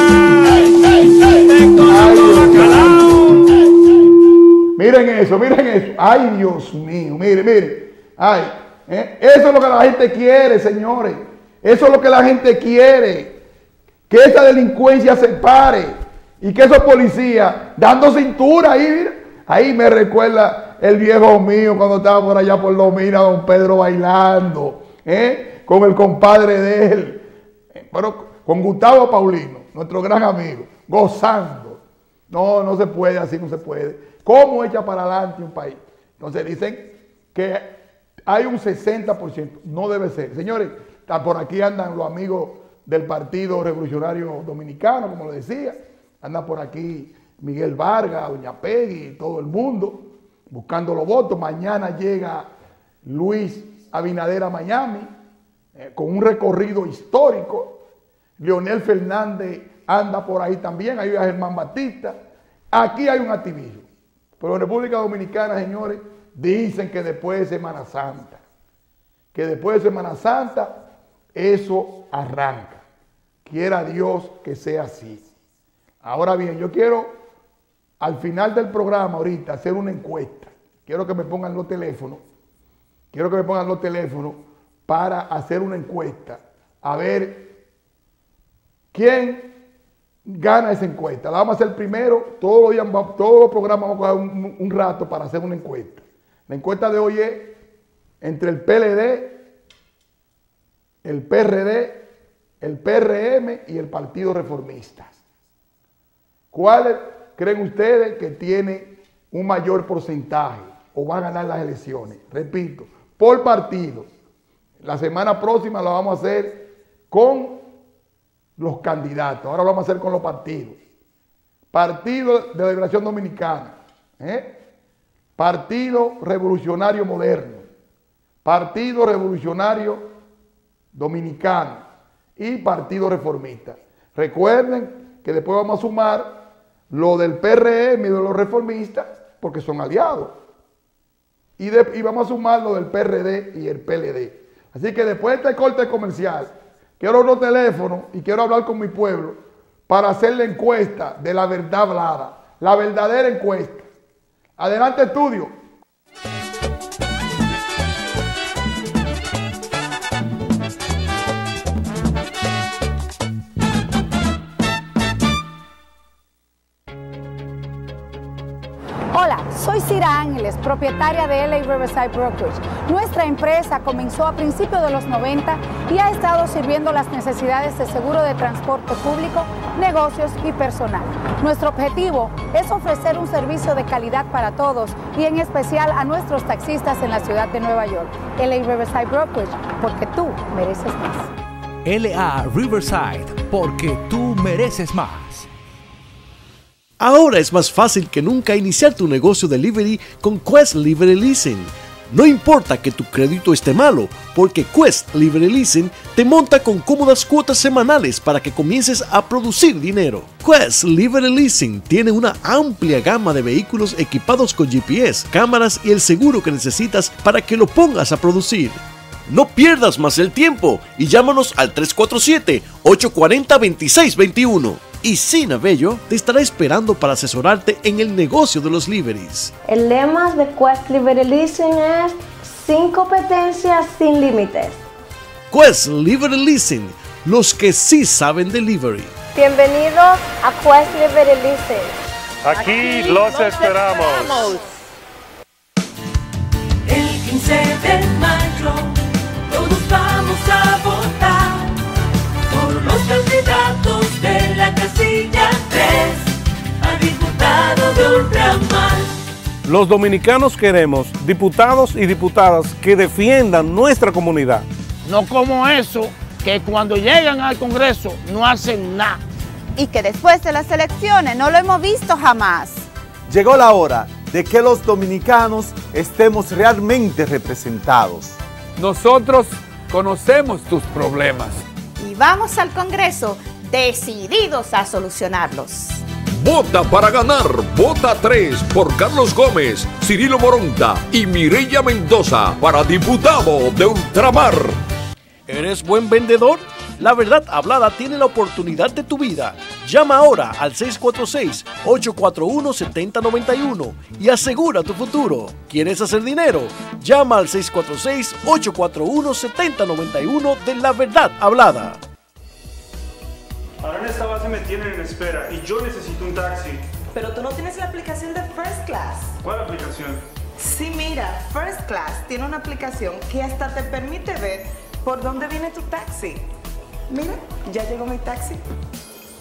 Miren eso, miren eso. Ay, Dios mío, mire, mire. Ay, ¿eh? Eso es lo que la gente quiere, señores. Eso es lo que la gente quiere. Que esa delincuencia se pare. Y que esos policías dando cintura ahí, mira. Ahí me recuerda el viejo mío cuando estaba por allá por Lomina, don Pedro bailando. ¿eh? Con el compadre de él. Pero con Gustavo Paulino, nuestro gran amigo. Gozando. No, no se puede, así no se puede. ¿Cómo echa para adelante un país? Entonces dicen que hay un sesenta por ciento. No debe ser. Señores, por aquí andan los amigos del Partido Revolucionario Dominicano, como lo decía. Anda por aquí Miguel Vargas, Doña Peggy, todo el mundo, buscando los votos. Mañana llega Luis Abinader a Miami, eh, con un recorrido histórico. Leonel Fernández anda por ahí también, ahí va Germán Batista. Aquí hay un activismo. Pero en República Dominicana, señores, dicen que después de Semana Santa, que después de Semana Santa, eso arranca. Quiera Dios que sea así. Ahora bien, yo quiero, al final del programa ahorita, hacer una encuesta. Quiero que me pongan los teléfonos. Quiero que me pongan los teléfonos para hacer una encuesta. A ver quién gana esa encuesta. La vamos a hacer primero. Todos los días, todos los programas vamos a coger un, un rato para hacer una encuesta. La encuesta de hoy es entre el P L D, el P R D, el P R M y el Partido Reformista. ¿Cuáles creen ustedes que tiene un mayor porcentaje o va a ganar las elecciones? Repito, por partido. La semana próxima lo vamos a hacer con los candidatos. Ahora lo vamos a hacer con los partidos. Partido de la Liberación Dominicana. ¿eh? Partido Revolucionario Moderno. Partido Revolucionario Dominicano. Y Partido Reformista. Recuerden que después vamos a sumar lo del P R M y de los reformistas, porque son aliados. Y, de, y vamos a sumar lo del P R D y el P L D. Así que después de este corte comercial, quiero los teléfonos y quiero hablar con mi pueblo para hacer la encuesta de la verdad hablada, la verdadera encuesta. Adelante, estudio. Hola, soy Cira Ángeles, propietaria de L A Riverside Brokerage. Nuestra empresa comenzó a principios de los noventa y ha estado sirviendo las necesidades de seguro de transporte público, negocios y personal. Nuestro objetivo es ofrecer un servicio de calidad para todos y en especial a nuestros taxistas en la ciudad de Nueva York. L A Riverside Brokerage, porque tú mereces más. L A Riverside, porque tú mereces más. Ahora es más fácil que nunca iniciar tu negocio delivery con Quest Livery Leasing. No importa que tu crédito esté malo, porque Quest Livery Leasing te monta con cómodas cuotas semanales para que comiences a producir dinero. Quest Livery Leasing tiene una amplia gama de vehículos equipados con G P S, cámaras y el seguro que necesitas para que lo pongas a producir. No pierdas más el tiempo y llámanos al tres cuatro siete, ocho cuatro cero, dos seis dos uno. Y Sina Bello te estará esperando para asesorarte en el negocio de los liveries. El lema de Quest Livery Leasing es sin competencias, sin límites. Quest Livery Leasing, los que sí saben de livery. Bienvenidos a Quest Livery Leasing. Aquí, Aquí los, los esperamos. esperamos. El quince de mayo, todos vamos a votar por los candidatos de la casilla tres a diputado de ultramar. Los dominicanos queremos diputados y diputadas que defiendan nuestra comunidad. No como eso, que cuando llegan al Congreso no hacen nada. Y que después de las elecciones no lo hemos visto jamás. Llegó la hora de que los dominicanos estemos realmente representados. Nosotros conocemos tus problemas. Y vamos al Congreso decididos a solucionarlos. Vota para ganar, vota tres por Carlos Gómez, Cirilo Moronta y Mireya Mendoza para diputado de ultramar. ¿Eres buen vendedor? La verdad hablada tiene la oportunidad de tu vida. Llama ahora al seis cuatro seis, ocho cuatro uno, siete cero nueve uno y asegura tu futuro. ¿Quieres hacer dinero? Llama al seis cuatro seis, ocho cuatro uno, siete cero nueve uno de La Verdad Hablada. Ahora en esta base me tienen en espera y yo necesito un taxi. Pero tú no tienes la aplicación de First Class. ¿Cuál aplicación? Sí, mira, First Class tiene una aplicación que hasta te permite ver por dónde viene tu taxi. Mira, ya llegó mi taxi.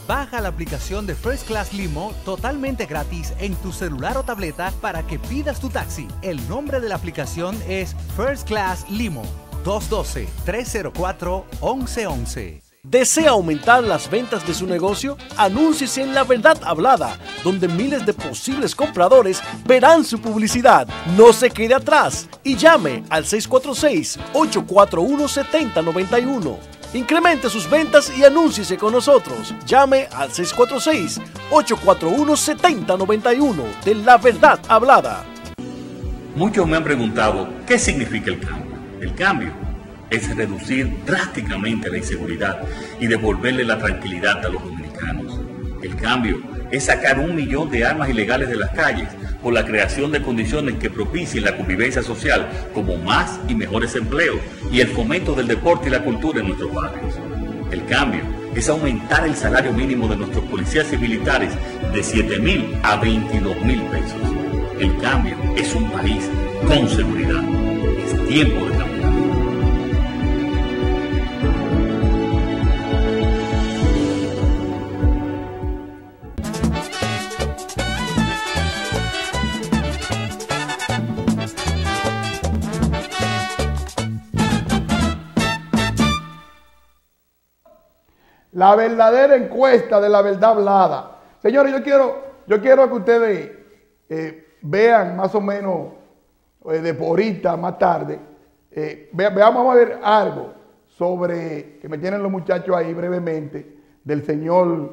Baja la aplicación de First Class Limo totalmente gratis en tu celular o tableta para que pidas tu taxi. El nombre de la aplicación es First Class Limo. dos uno dos, tres cero cuatro, once once. ¿Desea aumentar las ventas de su negocio? Anúnciese en La Verdad Hablada, donde miles de posibles compradores verán su publicidad. No se quede atrás y llame al seis cuatro seis, ocho cuatro uno, siete cero nueve uno. Incremente sus ventas y anúnciese con nosotros. Llame al seis cuatro seis, ocho cuatro uno, siete cero nueve uno de La Verdad Hablada. Muchos me han preguntado, ¿qué significa el cambio? El cambio es reducir drásticamente la inseguridad y devolverle la tranquilidad a los dominicanos. El cambio es sacar un millón de armas ilegales de las calles por la creación de condiciones que propicien la convivencia social, como más y mejores empleos y el fomento del deporte y la cultura en nuestros barrios. El cambio es aumentar el salario mínimo de nuestros policías y militares de siete mil a veintidós mil pesos. El cambio es un país con seguridad. Es tiempo de cambiar. La verdadera encuesta de La Verdad Hablada. Señores, yo quiero, yo quiero que ustedes eh, vean más o menos eh, de por ahorita, más tarde, eh, ve, veamos a ver algo sobre, que me tienen los muchachos ahí brevemente, del señor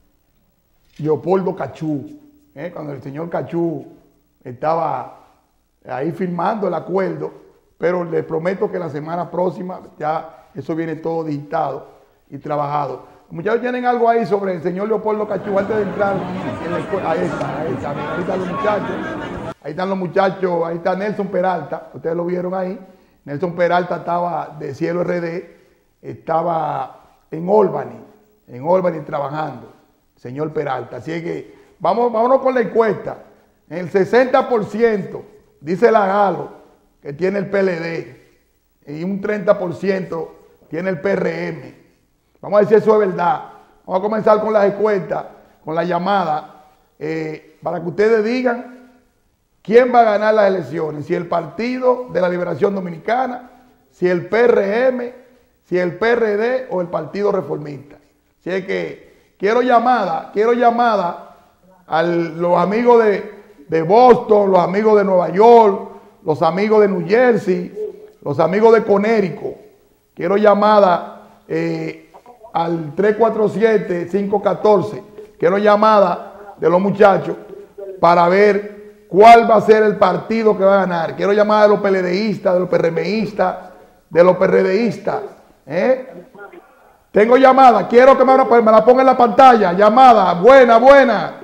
Leopoldo Cachú. Eh, cuando el señor Cachú estaba ahí firmando el acuerdo, pero les prometo que la semana próxima ya eso viene todo digitado y trabajado. Los muchachos tienen algo ahí sobre el señor Leopoldo Cachú antes de entrar en la escuela. Ahí está, ahí está, ahí están los muchachos. Ahí están los muchachos, ahí está Nelson Peralta, ustedes lo vieron ahí. Nelson Peralta estaba de Cielo R D, estaba en Albany, en Albany trabajando, señor Peralta. Así es que vamos, vámonos con la encuesta. El sesenta por ciento dice la Galo que tiene el P L D y un treinta por ciento tiene el P R M. Vamos a ver si eso es verdad. Vamos a comenzar con las encuestas, con la llamada, eh, para que ustedes digan quién va a ganar las elecciones. Si el Partido de la Liberación Dominicana, si el P R M, si el P R D o el Partido Reformista. Así es que quiero llamada, quiero llamada a los amigos de, de Boston, los amigos de Nueva York, los amigos de New Jersey, los amigos de Connecticut. Quiero llamada eh, al tres cuatro siete, cinco uno cuatro. Quiero llamada de los muchachos para ver cuál va a ser el partido que va a ganar. Quiero llamada de los PLDistas, de los PRMistas, de los PRDistas. ¿eh? Tengo llamada. Quiero que me, me la ponga en la pantalla. Llamada. Buena, buena.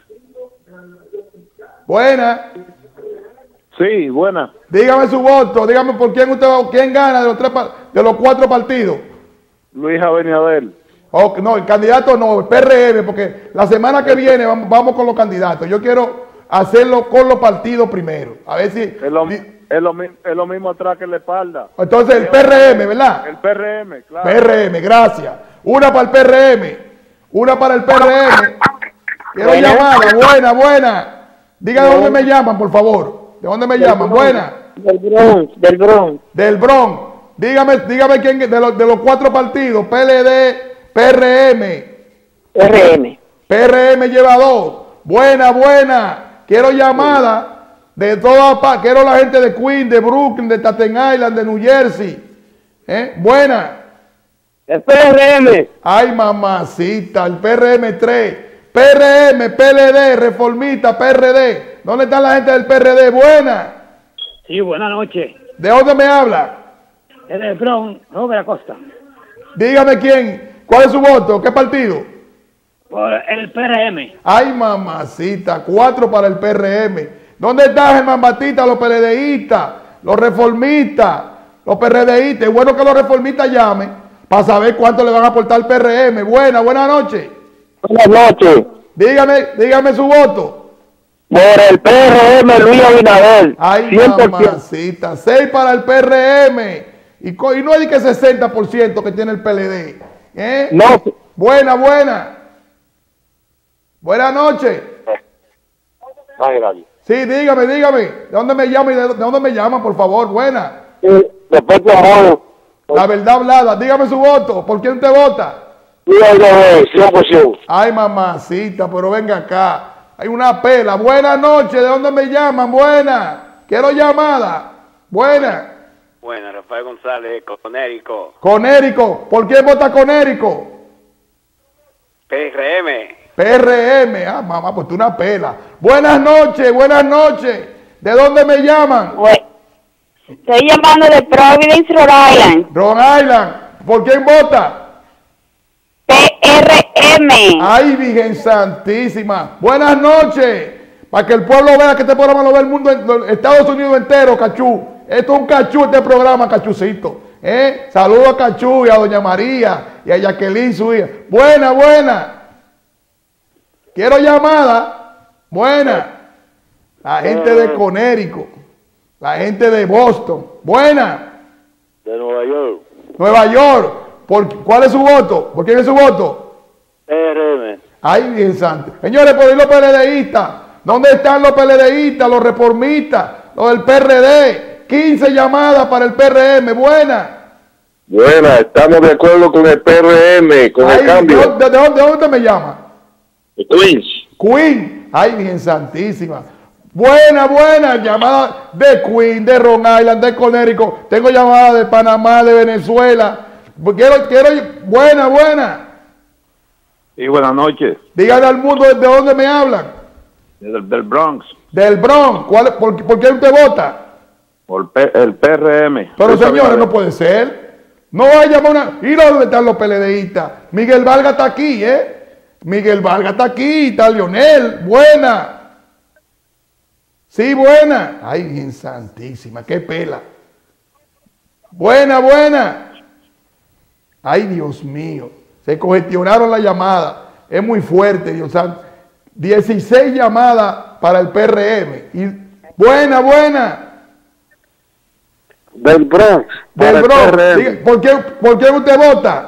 Buena. Sí, buena. Dígame su voto. Dígame por quién usted va, quién gana de los tres de los cuatro partidos. Luis Abinader. Oh, no, el candidato no, el P R M, porque la semana que viene vamos, vamos con los candidatos. Yo quiero hacerlo con los partidos primero. A ver si... Es lo, es lo, es lo mismo atrás que la espalda. Entonces el P R M, ¿verdad? El P R M, claro. P R M, gracias. Una para el P R M. Una para el P R M. Quiero bueno. llamada, buena, buena. Diga de dónde me llaman, por favor. ¿De dónde me llaman? Buena. Del Bronx, del Bronx. Del Bronx. Dígame, dígame quién de los, de los cuatro partidos, P L D, P R M. P R M. P R M lleva dos. Buena, buena. Quiero llamada de todas partes. Quiero la gente de Queens, de Brooklyn, de Staten Island, de New Jersey. ¿Eh? Buena. El P R M. Ay, mamacita, el P R M tres. P R M, P L D, Reformista, P R D. ¿Dónde está la gente del P R D? Buena. Sí, buenas noches. ¿De dónde me habla? Es del Bronx, Robert Acosta. Dígame quién, ¿cuál es su voto? ¿Qué partido? Por el P R M. Ay, mamacita, cuatro para el P R M. ¿Dónde está Germán Batista, los PLDistas, los reformistas, los PRDistas? Es bueno que los reformistas llamen para saber cuánto le van a aportar al P R M. Buena, buenas noches. Buenas noches. Dígame, dígame su voto. Por el P R M, Luis Abinader. Ay, cien por ciento. Mamacita, seis para el P R M. Y, y no es de que sesenta por ciento que tiene el P L D. ¿Eh? No. Buena, buena. Buenas noches. Ay, gracias. Sí, dígame, dígame. ¿De dónde me llaman y de, de dónde me llaman, por favor? Buena. Sí, después de amor. La verdad hablada. Dígame su voto. ¿Por quién usted vota? cien por ciento. Ay, mamacita, pero venga acá. Hay una pela. Buenas noches. ¿De dónde me llaman? Buena. Quiero llamada. Buena. Buena, Rafael González, Conérico. Conérico. ¿Por quién vota Conérico? P R M. P R M. Ah, mamá, pues tú una pela. Buenas noches, buenas noches. ¿De dónde me llaman? Estoy llamando de Providence, Rhode Island. Rhode Island. ¿Por quién vota? P R M. Ay, Virgen Santísima. Buenas noches. Para que el pueblo vea que este programa lo ve el mundo, Estados Unidos entero, Cachú. Esto es un Cachú, este programa, Cachucito. ¿Eh? Saludos a Cachú y a Doña María y a Jacqueline, su hija. Buena, buena. Quiero llamada. Buena. La gente de Conérico. La gente de Boston. Buena. De Nueva York. Nueva York. ¿Por, ¿Cuál es su voto? ¿Por quién es su voto? P R M. Ay, bien santo. Señores, por ahí los PLDistas. ¿Dónde están los PLDistas, los reformistas, los del P R D? quince llamadas para el P R M. Buena. Buena, estamos de acuerdo con el P R M, con Ay, el cambio. ¿De, de, de, dónde, ¿De dónde me llama? Queens. Queen. Ay, bien santísima. Buena, buena. Llamada de Queen, de Rhode Island, de Conérico. Tengo llamadas de Panamá, de Venezuela. Quiero, quiero, buena, buena. Y buenas noches. Díganle al mundo de dónde me hablan. Del, del Bronx. Del Bronx. ¿Cuál, por, ¿Por qué usted vota? Por P, el P R M. Pero señores, no puede ser. No vaya a una... ¿Y dónde están los PLDistas? Miguel Vargas está aquí, ¿eh? Miguel Vargas está aquí, está Lionel. Buena. Sí, buena. Ay, bien santísima, qué pela. Buena, buena. Ay, Dios mío. Se congestionaron la llamada. Es muy fuerte, Dios santo. dieciséis llamadas para el P R M. Y buena, buena. Del Bronx. Del Bronx. Diga, ¿Por qué, ¿Por qué usted vota?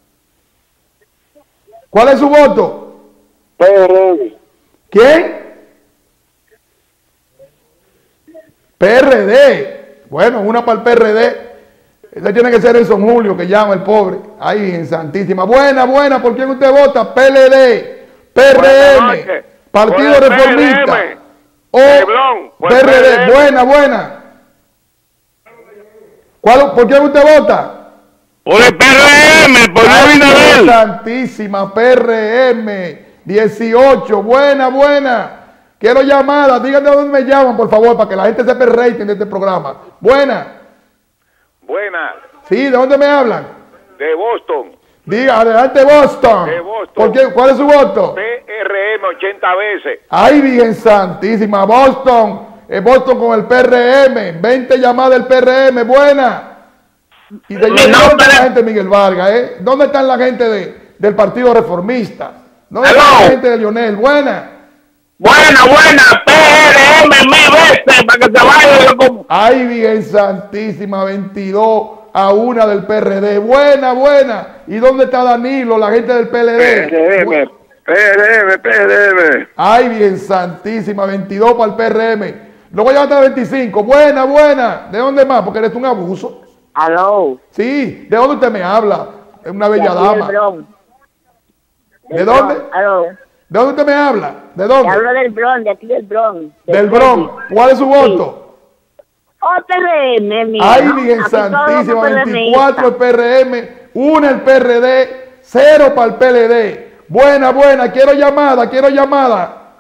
¿Cuál es su voto? P R M. ¿Quién? P R D. Bueno, una para el P R D. Ese tiene que ser el Son Julio que llama el pobre. Ay, en santísima. Buena, buena. ¿Por quién usted vota? P L D, P R M, Partido Reformista. O P R D. Buena, buena. ¿Cuál, ¿Por quién usted vota? Por el P R M, por Abinader. Santísima, P R M, dieciocho. Buena, buena. Quiero llamadas. Díganme dónde me llaman, por favor, para que la gente sepa el rating de este programa. Buena. Buena. Sí, ¿de dónde me hablan? De Boston. Diga, adelante Boston. De Boston. ¿Por qué? ¿Cuál es su voto? P R M ochenta veces. Ay, bien santísima. Boston. Eh, Boston con el P R M. veinte llamadas del P R M. Buena. Y de ¿Dónde está la gente de Miguel Vargas? Eh? ¿Dónde están la gente de, del Partido Reformista? ¿Dónde Hello. está la gente de Lionel? Buena. Buena, buena. P R M mil veces para que se vaya. Como... Ay, bien santísima. veintidós a una del P R D. Buena, buena. ¿Y dónde está Danilo, la gente del P L D? P R M, P R M, P R M. Ay, bien santísima. veintidós para el P R M. Luego ya hasta veinticinco. Buena, buena. ¿De dónde más? Porque eres un abuso. Aló. Sí. ¿De dónde usted me habla? Es una bella dama. ¿De dónde? Aló. ¿De dónde usted me habla? ¿De dónde? Te hablo del Bronx, de aquí del Bronx. Del Bronx. ¿Cuál es su voto? Oh, P R M, mira. Ay, bien santísima. veinticuatro el P R M, uno el P R D, cero para el P L D. Buena, buena. Quiero llamada, quiero llamada.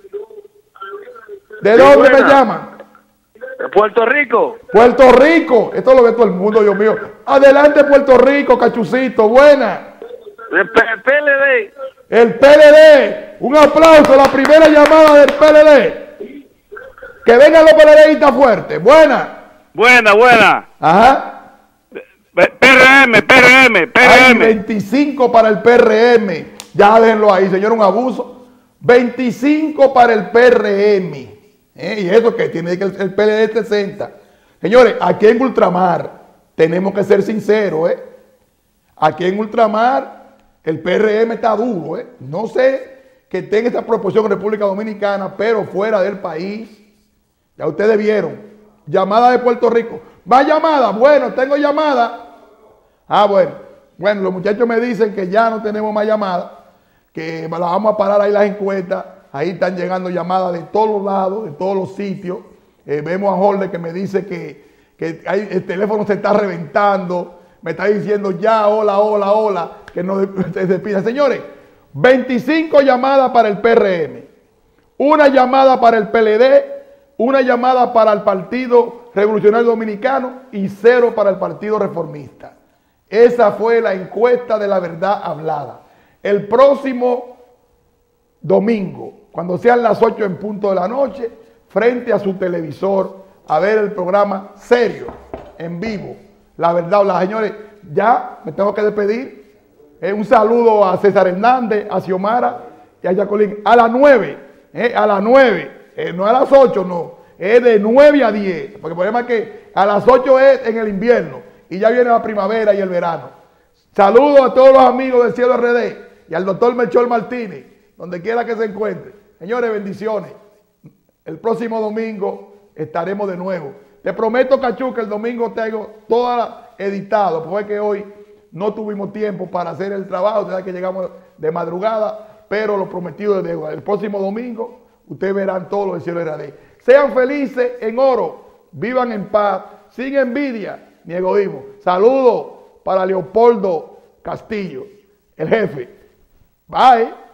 ¿De dónde buena. me llaman? De Puerto Rico. Puerto Rico. Esto lo ve todo el mundo, Dios mío. Adelante, Puerto Rico, Cachucito. Buena. El P L D. El P L D. Un aplauso, la primera llamada del P L D. Que vengan los PLDistas fuertes. Buena. Buena, buena. Ajá. P R M, P R M, P R M. Ay, veinticinco para el P R M. Ya déjenlo ahí, señor, un abuso. veinticinco para el P R M. ¿Eh? Y eso que tiene que el P L D sesenta. Señores, aquí en Ultramar tenemos que ser sinceros, ¿eh? Aquí en Ultramar el P R M está duro, ¿eh? No sé que tenga esta proporción en República Dominicana, pero fuera del país. Ya ustedes vieron. Llamada de Puerto Rico. ¿Va llamada? Bueno, tengo llamada. Ah, bueno. Bueno, los muchachos me dicen que ya no tenemos más llamadas, que la vamos a parar ahí las encuestas. Ahí están llegando llamadas de todos los lados, de todos los sitios. Eh, vemos a Jorge que me dice que, que hay, el teléfono se está reventando. Me está diciendo ya, hola, hola, hola, que no se despida. Señores, veinticinco llamadas para el P R M, una llamada para el P L D, una llamada para el Partido Revolucionario Dominicano y cero para el Partido Reformista. Esa fue la encuesta de la verdad hablada. El próximo domingo, cuando sean las ocho en punto de la noche, frente a su televisor, a ver el programa serio, en vivo, la verdad hablada. Señores, ya me tengo que despedir. Eh, un saludo a César Hernández, a Xiomara y a Jacqueline. A las nueve, eh, a las nueve. Eh, no a las ocho, no, es de nueve a diez, porque el problema es que a las ocho es en el invierno y ya viene la primavera y el verano. Saludos a todos los amigos del Cielo R D y al doctor Melchor Martínez, donde quiera que se encuentre. Señores, bendiciones. El próximo domingo estaremos de nuevo. Te prometo, Cachú, que el domingo tengo toda editado, porque hoy no tuvimos tiempo para hacer el trabajo, o sea que llegamos de madrugada, pero lo prometido es deuda. El próximo domingo ustedes verán todo lo del Cielo R D. Sean felices en oro, vivan en paz, sin envidia ni egoísmo. Saludos para Leopoldo Castillo, el jefe. Bye.